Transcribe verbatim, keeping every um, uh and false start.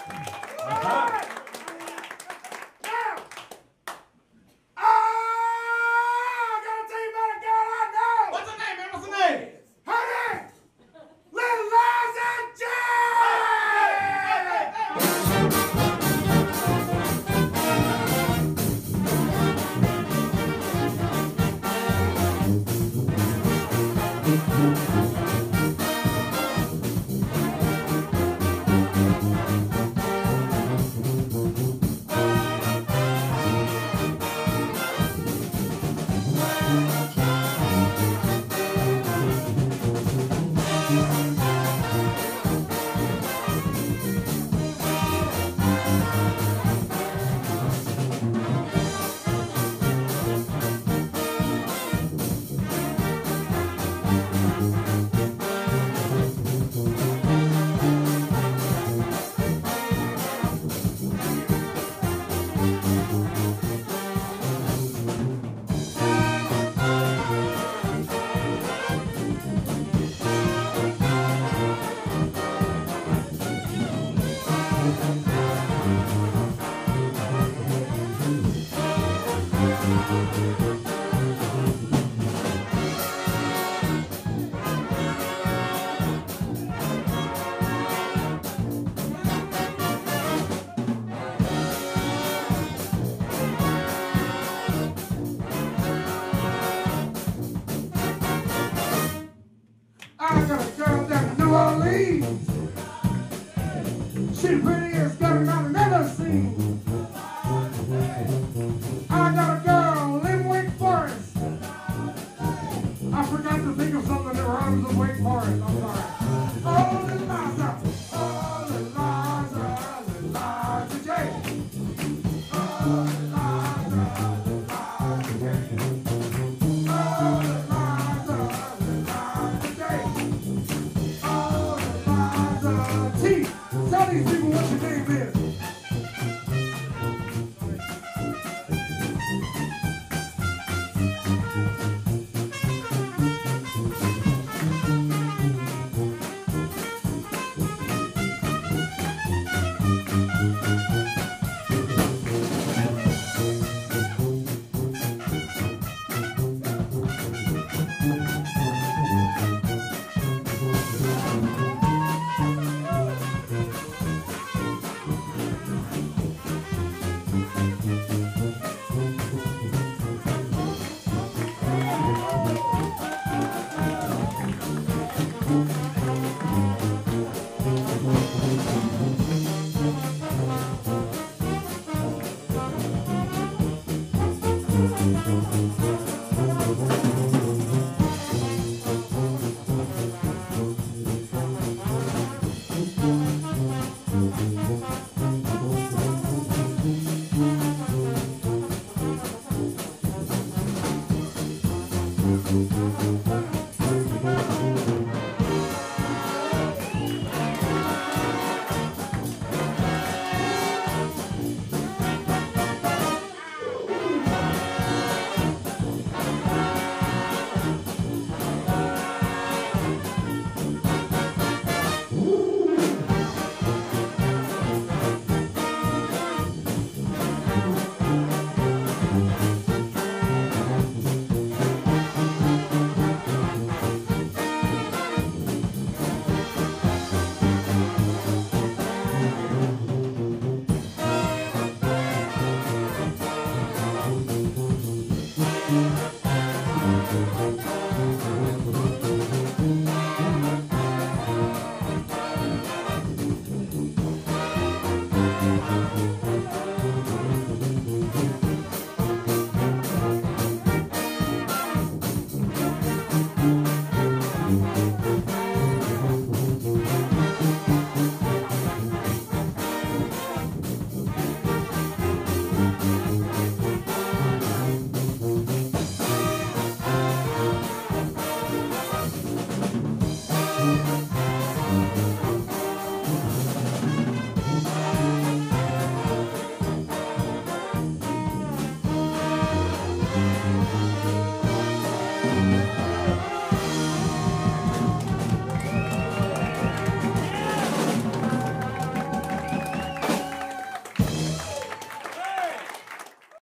Uh-huh. I got a girl down in New Orleans. She the prettiest girl I've never seen. I got a girl in Wake Forest. I forgot to think of something that rhymes with Wake Forest. I'm sorry. Oh, Eliza. Oh, Eliza. Eliza J. Oh, Eliza. Eliza J. Tell these people what your name is.